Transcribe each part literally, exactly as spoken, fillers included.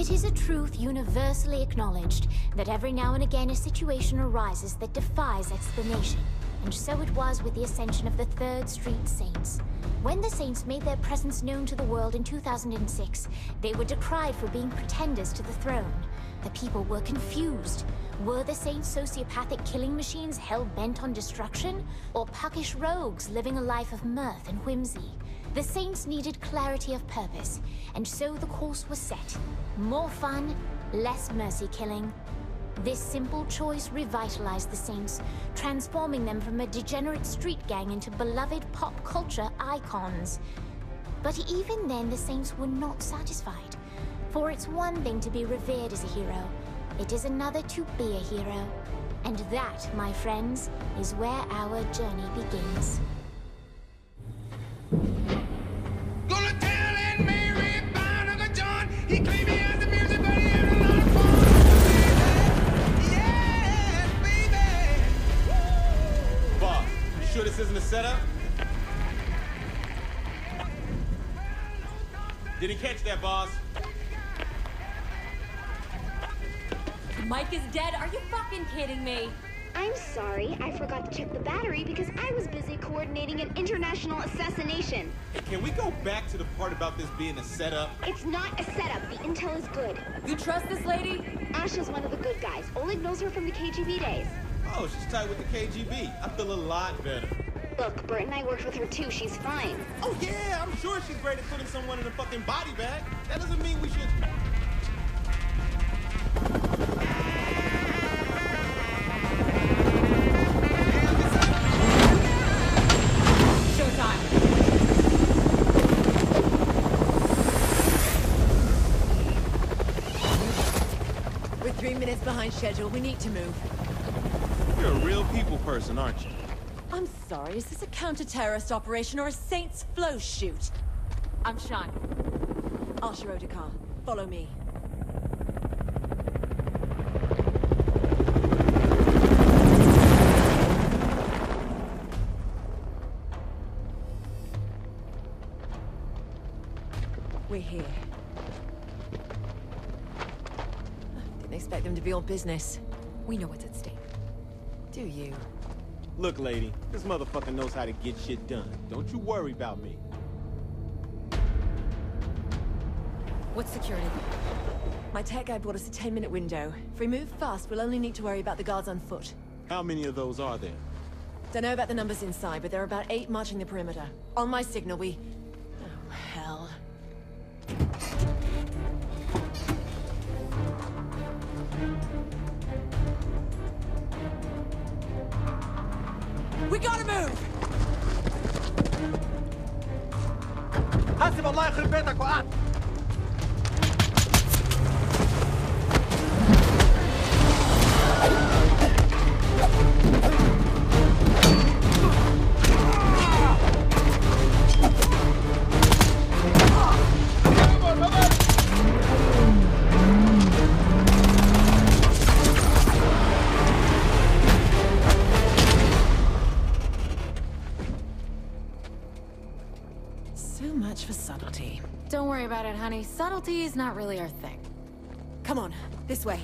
It is a truth universally acknowledged that every now and again a situation arises that defies explanation. And so it was with the ascension of the Third Street Saints. When the Saints made their presence known to the world in two thousand six, they were decried for being pretenders to the throne. The people were confused. Were the Saints sociopathic killing machines hell-bent on destruction? Or puckish rogues living a life of mirth and whimsy? The Saints needed clarity of purpose, and so the course was set. More fun, less mercy-killing. This simple choice revitalized the Saints, transforming them from a degenerate street gang into beloved pop culture icons. But even then, the Saints were not satisfied. For it's one thing to be revered as a hero, it is another to be a hero. And that, my friends, is where our journey begins. Gonna tell Aunt Mary about Uncle John. He claimed he has the music, but he had a lot of fun. Yes, baby. Woo! Boss, you sure this isn't a setup? Did he catch that, boss? Mike is dead? Are you fucking kidding me? I'm sorry, I forgot to check the battery because I was busy coordinating an international assassination. Hey, can we go back to the part about this being a setup? It's not a setup. The intel is good. You trust this lady? Asha's one of the good guys. Oleg knows her from the K G B days. Oh, she's tight with the K G B. I feel a lot better. Look, Bert and I worked with her too. She's fine. Oh yeah, I'm sure she's great at putting someone in a fucking body bag. That doesn't mean we should... Three minutes behind schedule. We need to move. You're a real people person, aren't you? I'm sorry, is this a counter-terrorist operation or a Saints flow shoot? I'm Sean. Asha Otakar, follow me. We're here. Expect them to be on business. We know what's at stake. Do you? Look, lady, this motherfucker knows how to get shit done. Don't you worry about me. What's security? My tech guy brought us a ten minute window. If we move fast, we'll only need to worry about the guards on foot. How many of those are there? Don't know about the numbers inside, but there are about eight marching the perimeter. On my signal, we... Oh, hell. We gotta move! حاسب الله يخرب بيتك وقعت. For subtlety. Don't worry about it, honey. Subtlety is not really our thing. Come on, this way.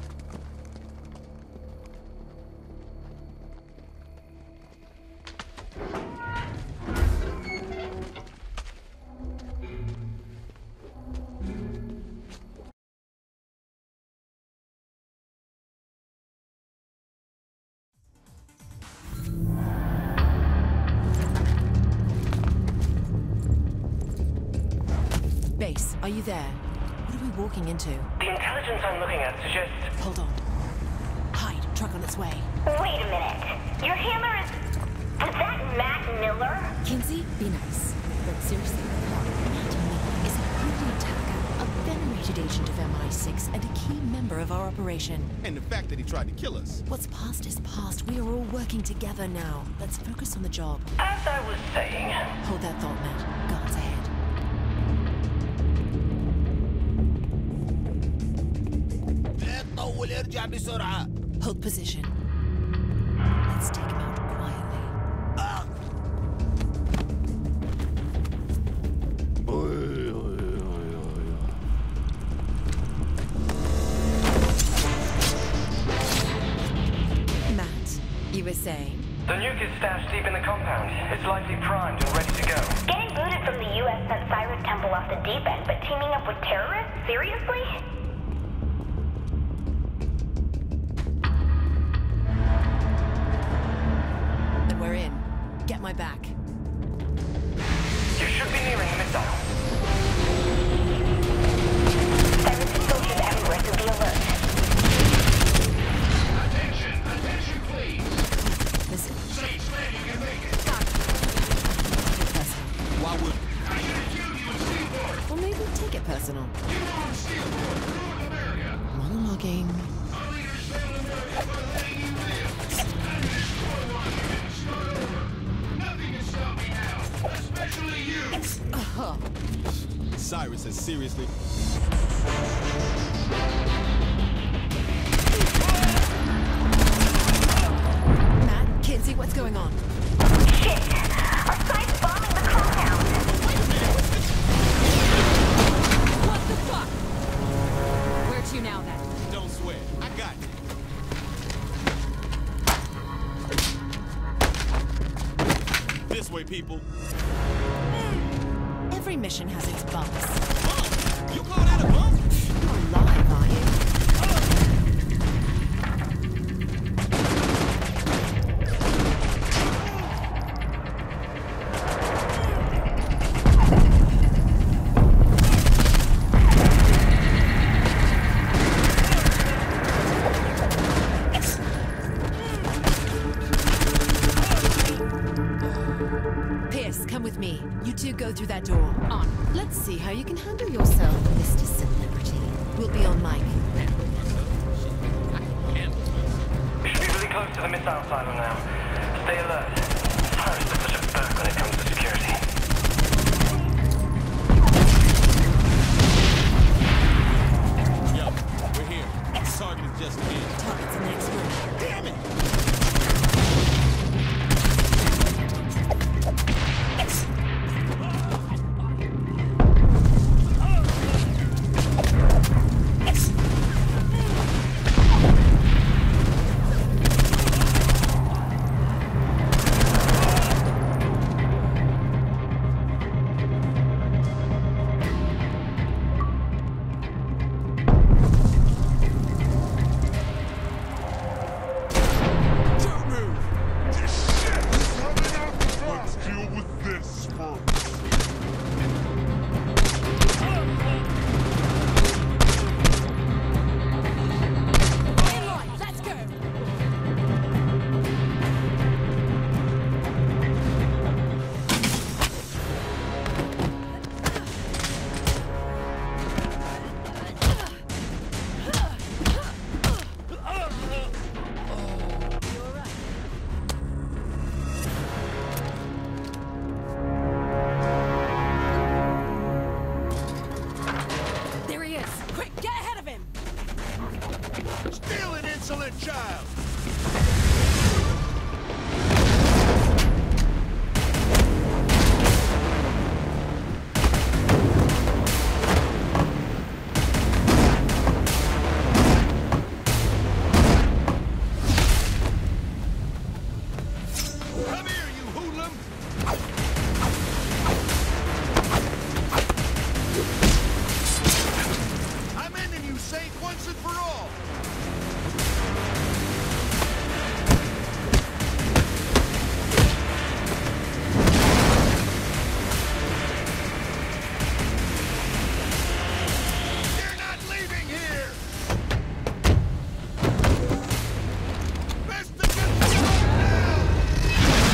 Base, are you there? What are we walking into? The intelligence I'm looking at suggests... Hold on. Hide, truck on its way. Wait a minute. Your handler is... Was that Matt Miller? Kinsey, be nice. But seriously, Matt Miller is a hooded attacker, a venerated agent of M I six, and a key member of our operation. And the fact that he tried to kill us. What's past is past. We are all working together now. Let's focus on the job. As I was saying... Hold that thought, Matt. Guards ahead. Hold position. Let's take him out quietly. say? The nuke is stashed deep in the compound. It's likely primed and ready to go. Getting booted from the U S sent Cyrus Temple off the deep end, but teaming up with terrorists? Seriously? Then we're in. Get my back. You should be nearing a missile. Cyrus is soldiers everywhere, so be alert. Attention, attention, please. Listen. Saints landing can make it. Take it personal. Why would... I should have killed you in Seaport. Or maybe take it personal. You were on Seaport, North America. Monologuing. Our leaders failed America by letting you live. And destroy Washington, start over. Nothing can stop me now, especially you. Uh-huh. Cyrus has seriously... Matt, Kinsey, what's going on? Shit! Our side's bombing the compound! What the fuck? Where to now, then? Don't sweat. I got you. This way, people. Every mission has its bumps. Bump? You call that a bump? You're alive, are you? Pierce, come with me. You two go through that door. On. Let's see how you can handle yourself, Mister Celebrity. We'll be on mic. We should be really close to the missile silo now. Stay alert. Cyrus is such a berk when it comes to security. Yo, we're here. Target is just in. Target's in the next room. Damn it!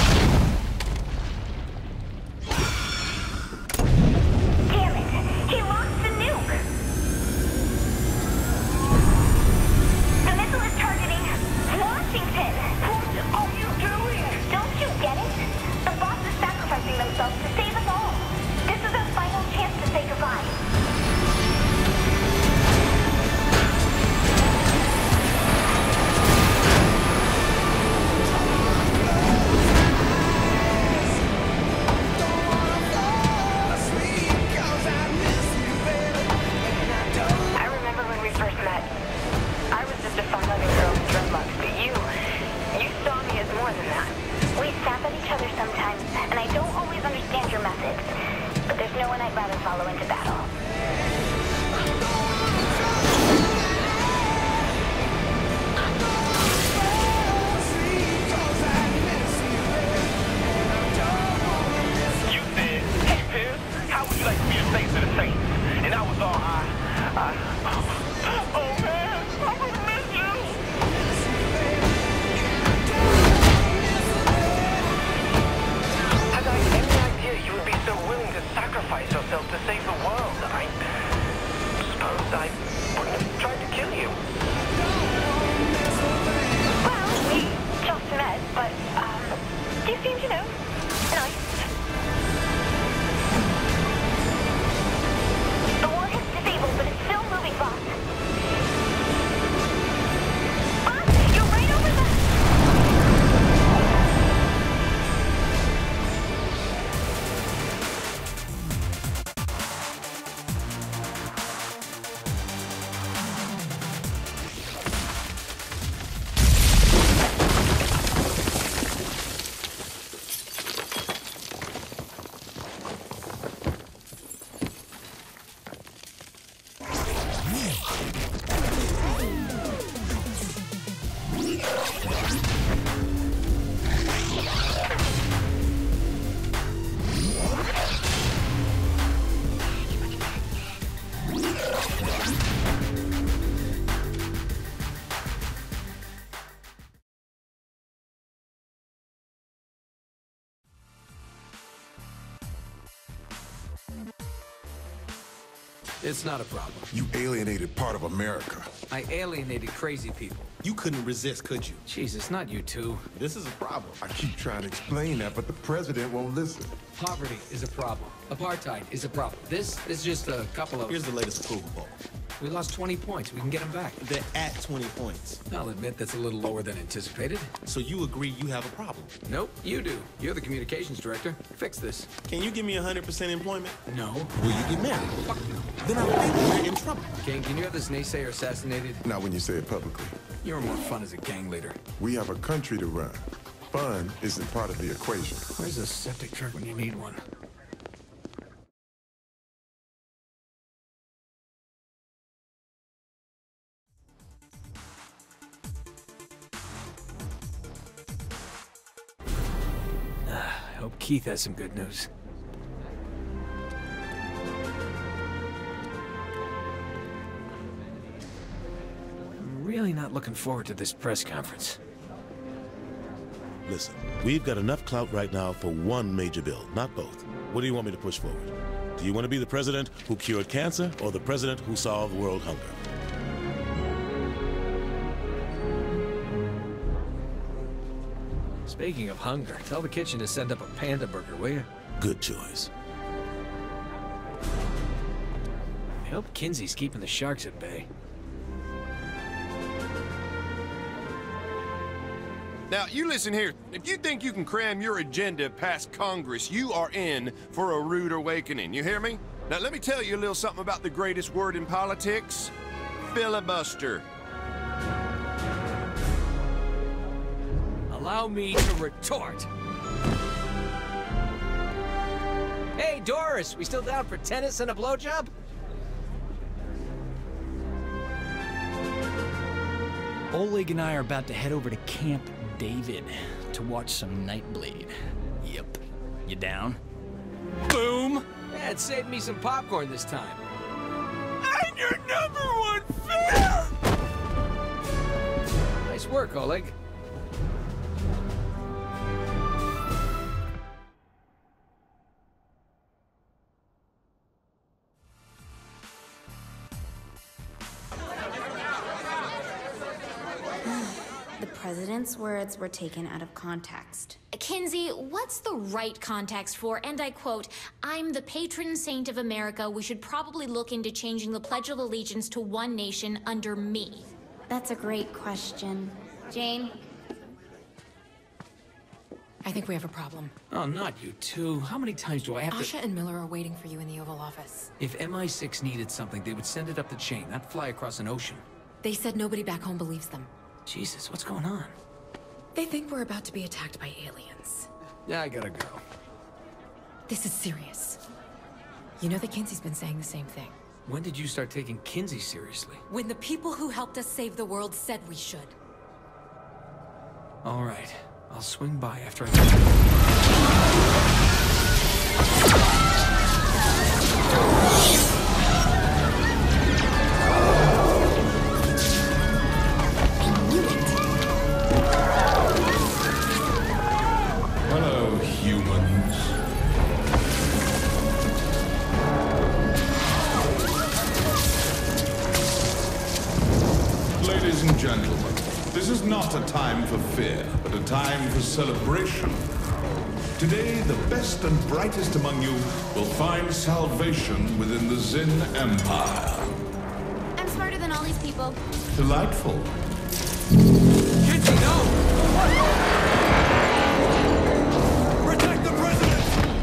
Damn it! He one I'd rather follow into battle. You said, hey, Pierce, how would you like for me to say to the Saints? And I was all, I, I, oh man, I'm gonna miss you. Had I any idea you would be so willing to sacrifice yourself to save the world? I suppose I wouldn't have tried to kill you. Well, we just met, but, um, you seem to know. Nice. The war is disabled, but it's still moving, boss. Boss, you're right over the... It's not a problem. You alienated part of America. I alienated crazy people. You couldn't resist, could you? Jesus, not you two. This is a problem. I keep trying to explain that, but the president won't listen. Poverty is a problem. Apartheid is a problem. This is just a couple of... Here's the latest approval poll. We lost twenty points. We can get them back. They're at twenty points. I'll admit that's a little lower than anticipated. So you agree you have a problem? Nope, you do. You're the communications director. Fix this. Can you give me one hundred percent employment? No. Will you get married? Fuck no. Then I think we're in trouble. King, can you have this naysayer assassinated? Not when you say it publicly. You're more fun as a gang leader. We have a country to run. Fun isn't part of the equation. Where's a septic truck when you need one? I hope Keith has some good news. I'm really not looking forward to this press conference. Listen, we've got enough clout right now for one major bill, not both. What do you want me to push forward? Do you want to be the president who cured cancer or the president who solved world hunger? Speaking of hunger, tell the kitchen to send up a panda burger, will you? Good choice. I hope Kinsey's keeping the sharks at bay. Now, you listen here. If you think you can cram your agenda past Congress, you are in for a rude awakening. You hear me? Now, let me tell you a little something about the greatest word in politics. Filibuster. Allow me to retort. Hey, Doris, we still down for tennis and a blowjob? Oleg and I are about to head over to Camp David to watch some Nightblade. Yep. You down? Boom! Yeah, it saved me some popcorn this time. I'm your number one fan! Nice work, Oleg. The president's words were taken out of context. Kinsey, what's the right context for, and I quote, "I'm the patron saint of America. We should probably look into changing the Pledge of Allegiance to one nation under me"? That's a great question. Jane? I think we have a problem. Oh, not you two. How many times do I have Asha to... and Miller are waiting for you in the Oval Office. If M I six needed something, they would send it up the chain, not fly across an ocean. They said nobody back home believes them. Jesus, what's going on? They think we're about to be attacked by aliens. Yeah, I gotta go. This is serious. You know that Kinsey's been saying the same thing. When did you start taking Kinsey seriously? When the people who helped us save the world said we should. All right. I'll swing by after I... Hello, humans. Ladies and gentlemen, this is not a time for fear, but a time for celebration. Today, the best and brightest among you will find salvation within the Zin Empire. I'm smarter than all these people. Delightful. Kinsey, no! Protect the president!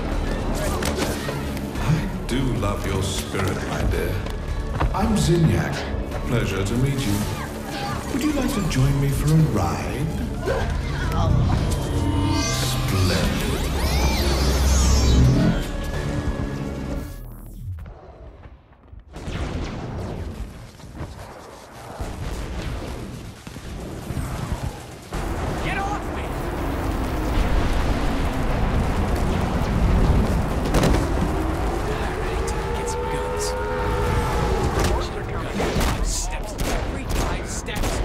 I do love your spirit, my dear. I'm Zinyak. Pleasure to meet you. Would you like to join me for a ride? Splendid. Get off me! Alright, get some guns. Five steps. Every five steps.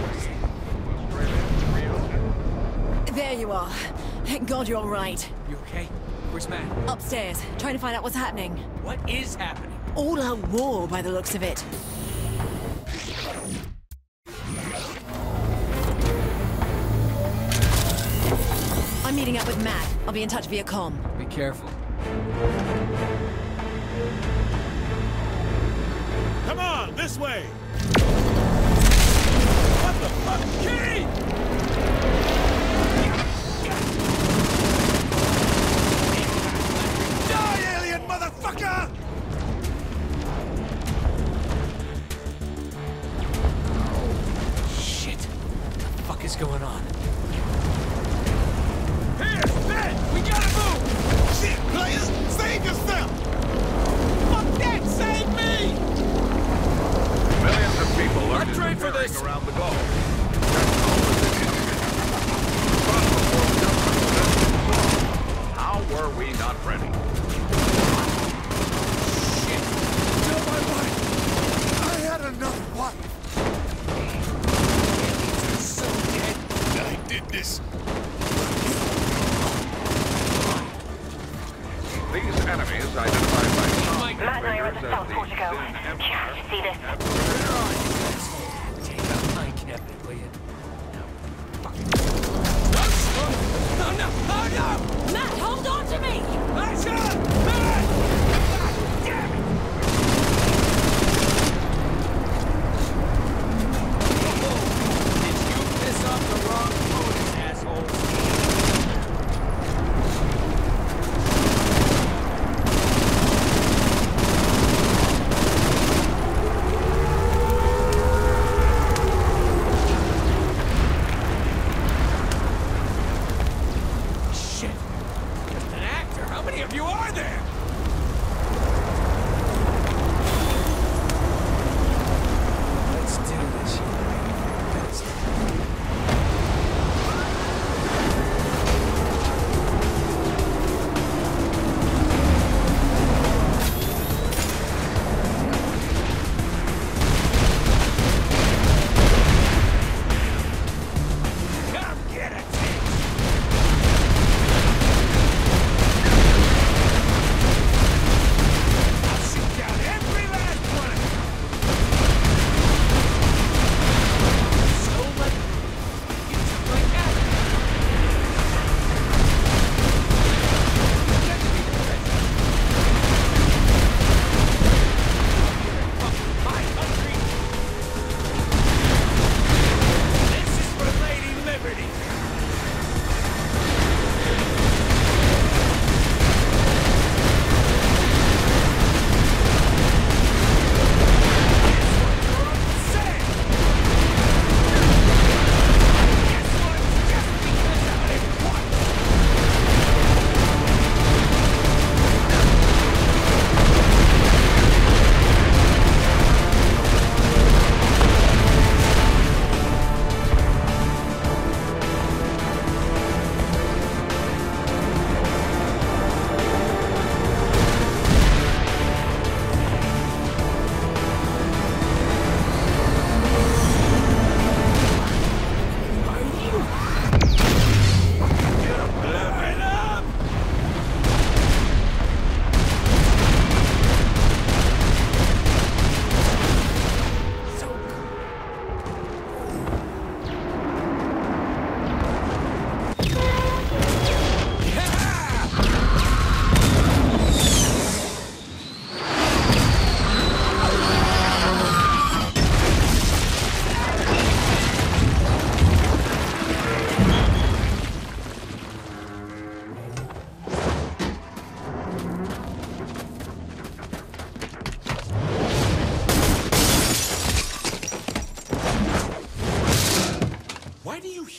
There you are. Thank God you're all right. You okay? Where's Matt? Upstairs, trying to find out what's happening. What is happening? All out war by the looks of it. I'm meeting up with Matt. I'll be in touch via comm. Be careful. Come on, this way! What the fuck? Kitty! Die, alien motherfucker! Shit. What the fuck is going on? Here, Ben! We gotta move! Shit, players! Save yourself! Fuck that! Save me! Millions of people are I'm trained for this! around the globe. How were we not ready? Shit! Tell my wife! I had another wife! So dead! I did this! These enemies identified by some Matt and I are at the figures South as Portico. the Zin Yeah, Empire. see this? Take out my cabinet, will you? No, no! Oh, no! Matt, hold on to me! Action! Matt! God damn it! Did you piss off the wrong opponents, asshole? Shit! Just an actor! How many of you are there?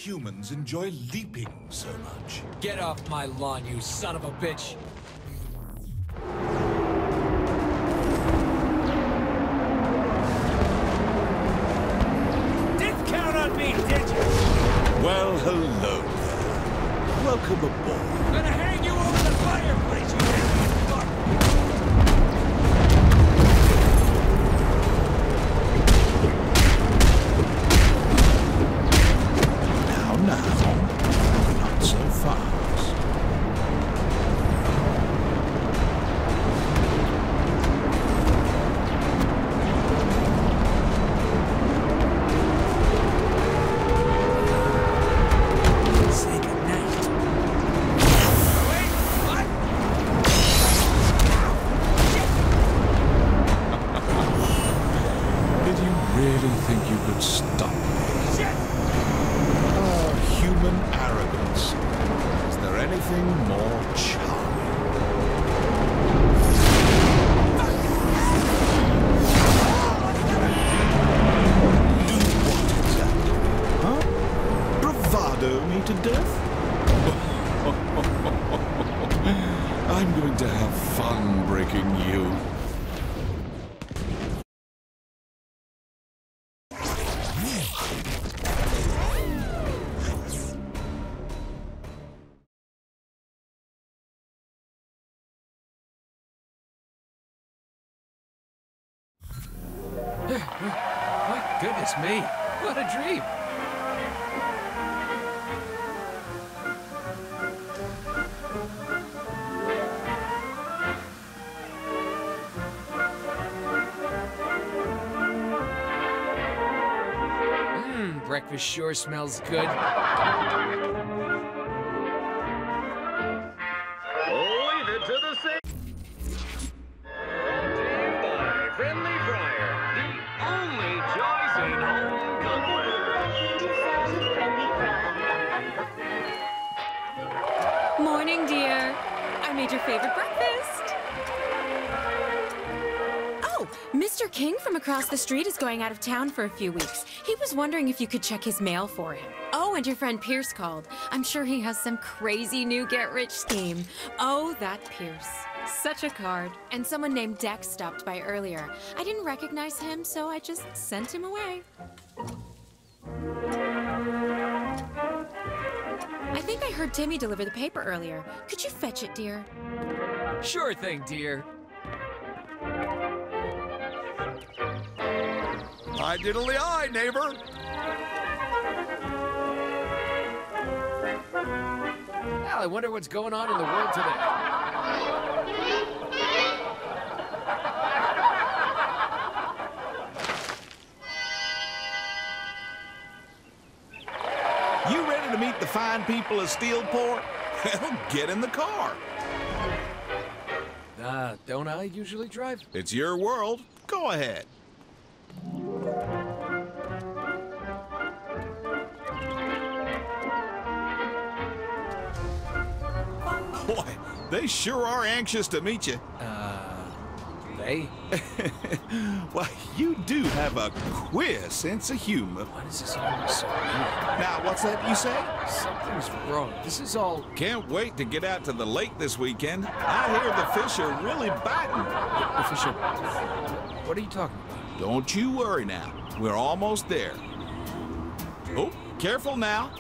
humans enjoy leaping so much? Get off my lawn, you son of a bitch! Didn't count on me, did you? Well, hello there. Welcome aboard. Gonna hang you over the fireplace, you damn fuck! Now, now, not so fast. Say goodnight. Wait, what? Did you really think you could stop me? Shit! Oh, human arrogance. Is there anything more charming? Do what exactly? Huh? Bravado me to death? I'm going to have fun breaking you. My goodness me, what a dream! Mmm, breakfast sure smells good. Leave it to the same. Brought to you by Friendly Fire, the only choice in home cookware. Morning, dear. I made your favorite breakfast. Oh, Mister King from across the street is going out of town for a few weeks. He was wondering if you could check his mail for him. Oh, and your friend Pierce called. I'm sure he has some crazy new get-rich scheme. Oh, that Pierce. Such a card. And someone named Dex stopped by earlier. I didn't recognize him, so I just sent him away. I think I heard Timmy deliver the paper earlier. Could you fetch it, dear? Sure thing, dear. Hi diddly eye, neighbor. Well, I wonder what's going on in the world today. You ready to meet the fine people of Steelport? Well, get in the car. Uh, don't I usually drive? It's your world. Go ahead. Boy, they sure are anxious to meet you. Uh, they? Well, you do have a queer sense of humor. Why does this always so weird? Now, what's that you say? Something's wrong. This is all... Can't wait to get out to the lake this weekend. I hear the fish are really biting. The fish are... What are you talking about? Don't you worry now. We're almost there. Oh, careful now.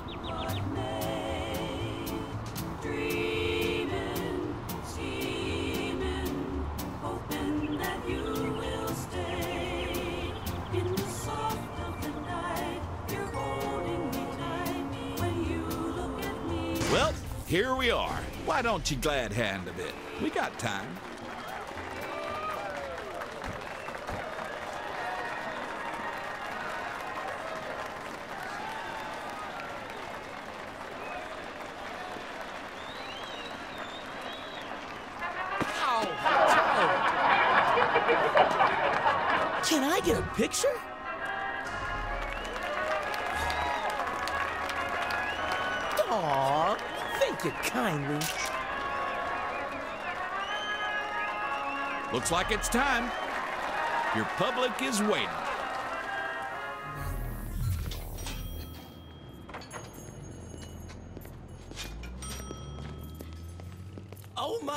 Well, here we are. Why don't you glad hand a bit? We got time. Can I get a picture? Aw, thank you kindly. Looks like it's time. Your public is waiting.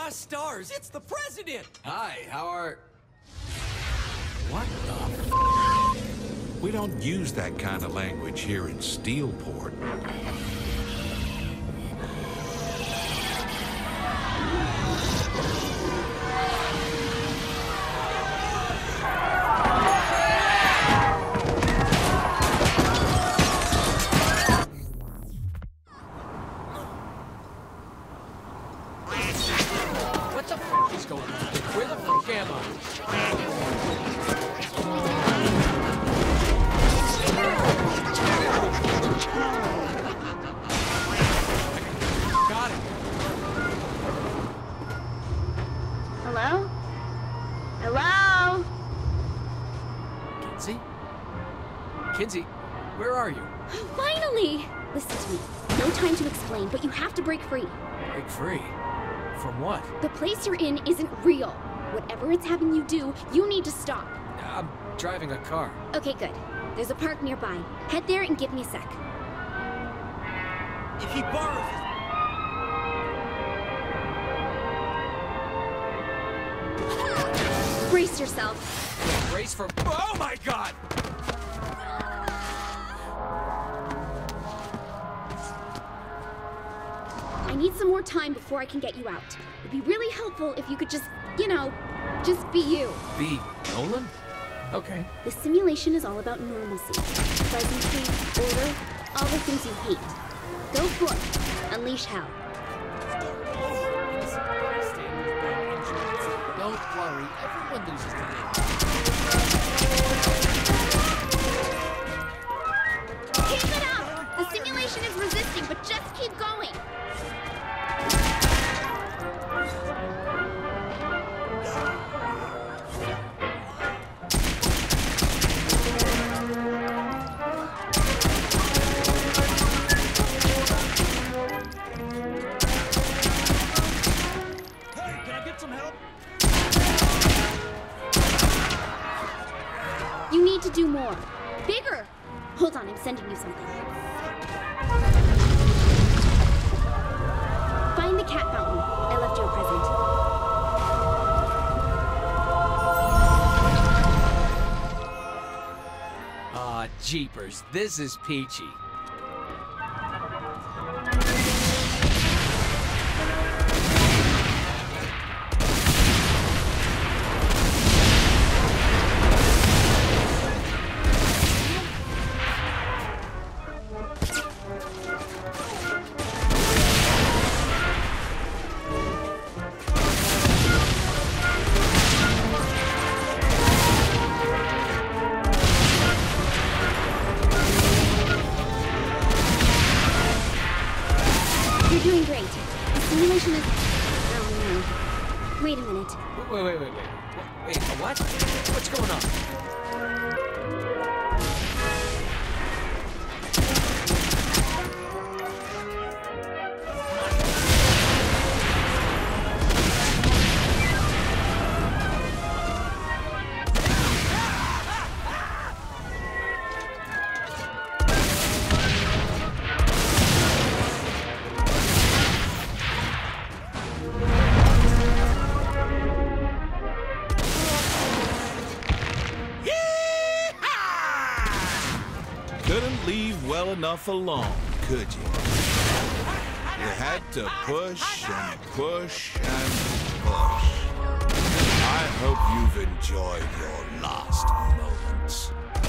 My stars, it's the president! Hi, how are... What the f... We don't use that kind of language here in Steelport. What the f is going on? Where the f am I? Got it. Hello? Hello? Kinsey? Kinsey, where are you? Finally! Listen to me. No time to explain, but you have to break free. Break free? From what? The place you're in isn't real. Whatever it's having you do, you need to stop. I'm driving a car. Okay, good. There's a park nearby. Head there and give me a sec. If he borrows his... Brace yourself. Brace for... Oh my god! I need some more time before I can get you out. It'd be really helpful if you could just, you know, just be you. Be Nolan? Okay. The simulation is all about normalcy. Pleasantry, order, all the things you hate. Go forth. Unleash hell. Don't worry, everyone loses the game. Keep it up! The simulation is resisting, but just keep going. Hey, can I get some help? You need to do more. Bigger! Hold on, I'm sending you something. Find the cat fountain. I left you a present. Aw, jeepers, this is peachy. You're doing great. The simulation is... Oh, no. Wait a minute. Wait, wait, wait, wait. Wait, wait, what? What's going on? Couldn't leave well enough alone, could you? You had to push and push and push. I hope you've enjoyed your last moments.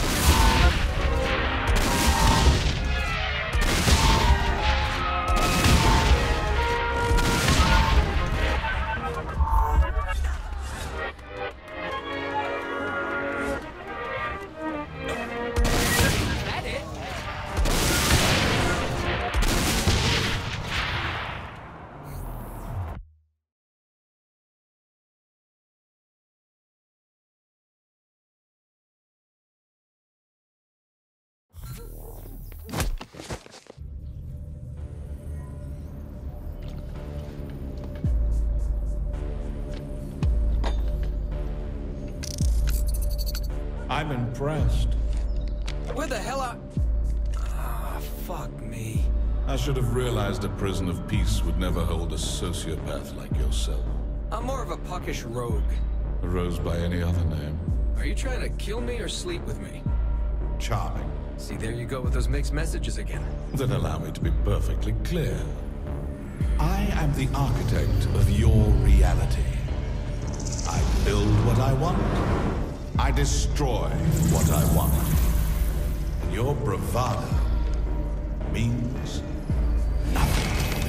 I'm impressed. Where the hell are... Ah, fuck me. I should have realized a prison of peace would never hold a sociopath like yourself. I'm more of a puckish rogue. A rose by any other name. Are you trying to kill me or sleep with me? Charming. See, there you go with those mixed messages again. Then allow me to be perfectly clear. I am the architect of your reality. I build what I want. I destroy what I want. And your bravado means nothing.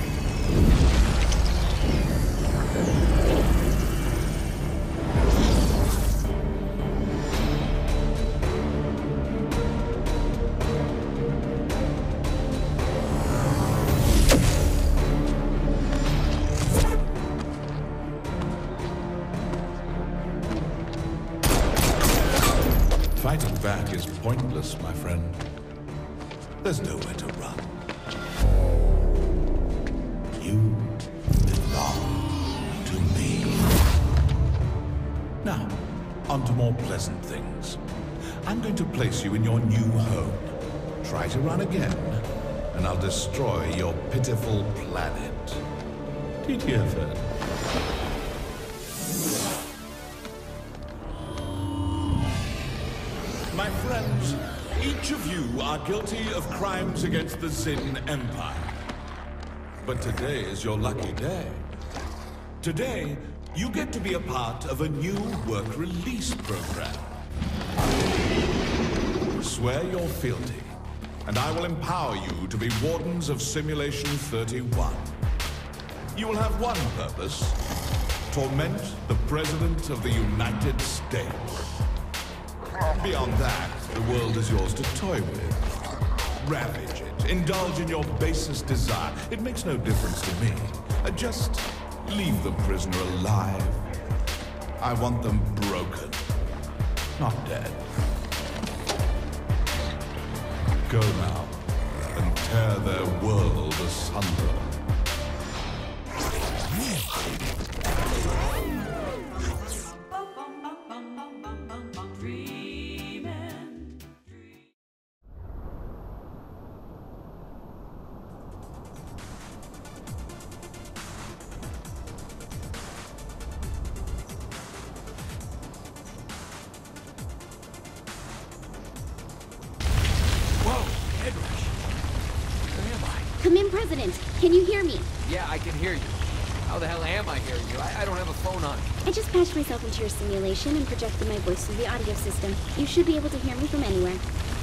Fighting back is pointless, my friend. There's nowhere to run. You belong to me. Now, on to more pleasant things. I'm going to place you in your new home. Try to run again, and I'll destroy your pitiful planet. Did you hear that? My friends, each of you are guilty of crimes against the Zin Empire. But today is your lucky day. Today, you get to be a part of a new work release program. Swear your fealty, and I will empower you to be wardens of Simulation thirty-one. You will have one purpose: torment the President of the United States. Beyond that, the world is yours to toy with. Ravage it. Indulge in your basest desire. It makes no difference to me. Uh, just leave the prisoner alive. I want them broken, not dead. Go now and tear their world asunder. Come in, President. Can you hear me? Yeah, I can hear you. How the hell am I hearing you? I, I don't have a phone on. I just patched myself into your simulation and projected my voice through the audio system. You should be able to hear me from anywhere.